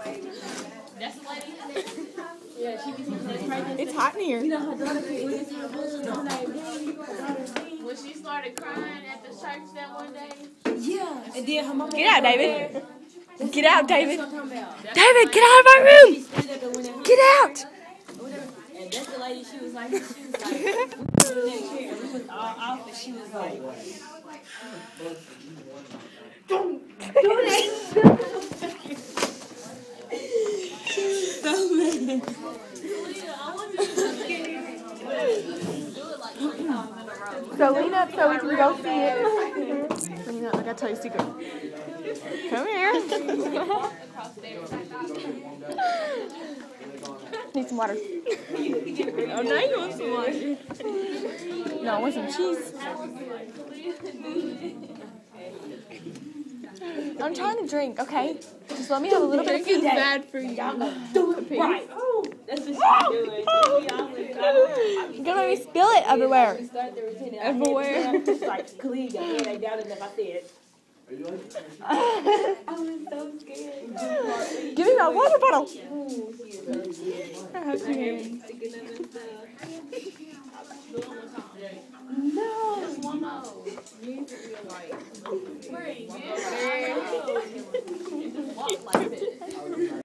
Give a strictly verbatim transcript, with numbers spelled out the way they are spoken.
That's the lady. Yeah, she be teaching us pregnancy. It's hot in here. You know, her daughter came with her like, when she started crying at the church that one day. Yeah. And then her mama. Get out, David. Get out, David. David, get out of my room. Get out. And that's the lady, she was like, she was like, we was in that chair, we was all off, and she was like, don't do that. She was so mad. So lean up so we can go see it. Lean up, I gotta tell you a secret. Come here. Need some water. Oh, now you want some water. No, I want some cheese. I'm trying to drink, okay? Just let me have a little bit of food. It's bad for you. Y'all gonna do it right. That's what she's doing. You're gonna make me spill it everywhere. Everywhere. Just like, clean your head ain't down enough. I said. I was so scared. Give me my water bottle. No. Just one more.